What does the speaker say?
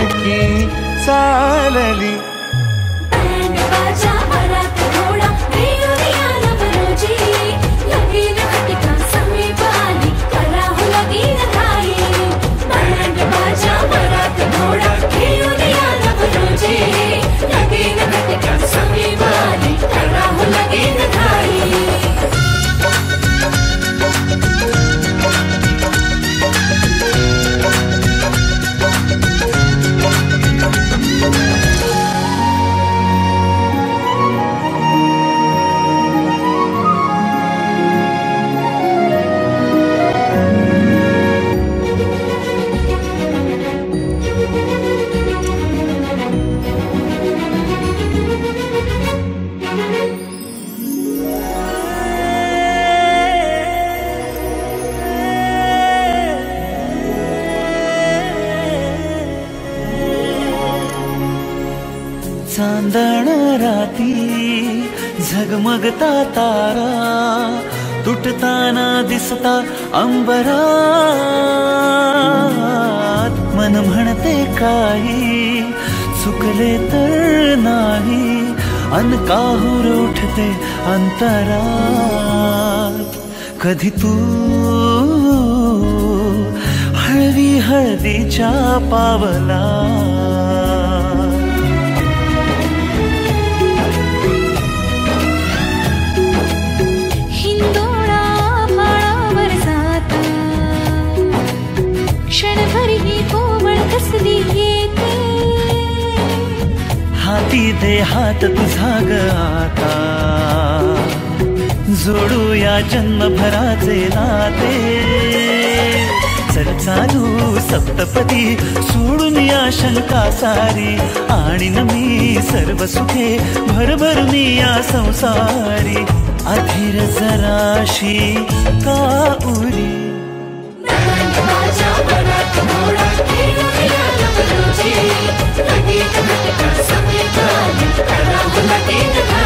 पालकी चालली. बँड बाजा भरात घोडा रेवरिया नवरोजी लगीन घटिका समीप आली कराहू लगीन घाई. बँड बाजा भरात घोडा रेवरिया नवरोजी लगीन घटिका समीप आली कराहू लगीन घाई. चांदण राती झगमगता तारा तुटताना दिसता अंबरात. मन म्हणते काही चुकले तर नाही अन काहूर उठते अंतरात. कधी तू हळवी हळदीच्या पावला हाती दे हात तुझा ग आता. जोडूया जन्मभराचे नाते. चल चालू सप्तपदी सोडून या शंका सारी. आणीन मी सर्व सुखे भरभरून या संसारी. अधीर जराशी का उरी. लगीन घटिका समीप आली कराहू लगीन घाई.